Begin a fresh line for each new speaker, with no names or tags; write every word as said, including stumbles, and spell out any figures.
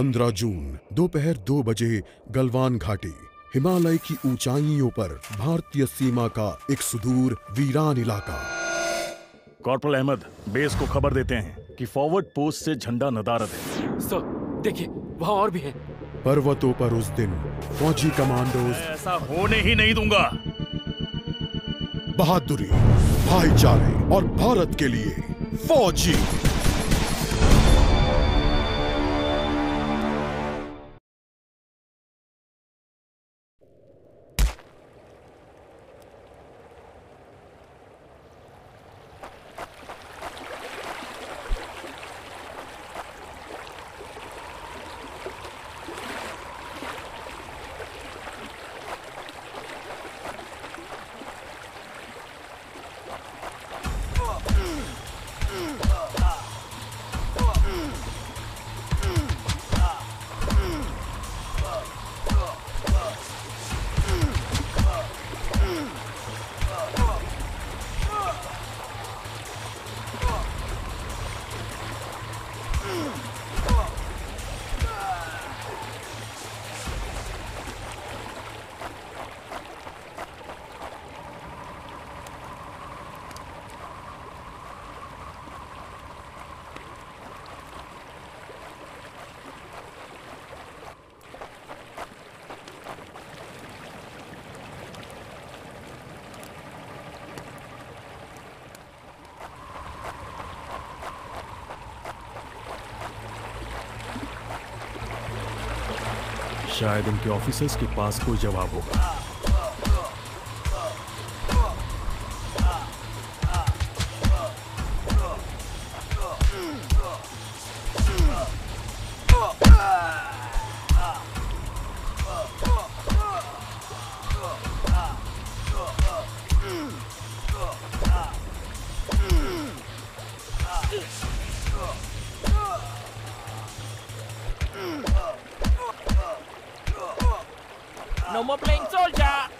पंद्रह जून दोपहर दो बजे गलवान घाटी, हिमालय की ऊंचाइयों पर भारतीय सीमा का एक सुदूर वीरान इलाका।
कॉर्पोरल अहमद, बेस को खबर देते हैं कि फॉरवर्ड पोस्ट से झंडा नदारद है।
सर देखिए, वहाँ और भी है।
पर्वतों पर उस दिन फौजी कमांडोज,
ऐसा होने ही नहीं दूंगा।
बहादुरी, भाईचारे और भारत के लिए फौजी।
शायद इनके ऑफिसर्स के पास कोई जवाब होगा।
No more playing soldier!